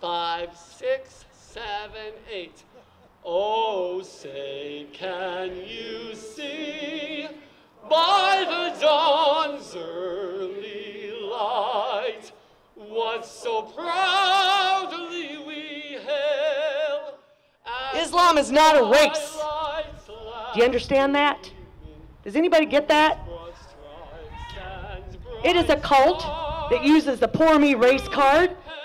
5, 6, 7, 8. Oh, say, can you see by the dawn's early light what so proudly we hail? Islam is not a race. Do you understand that? Does anybody get that? It is a cult that uses the poor me race card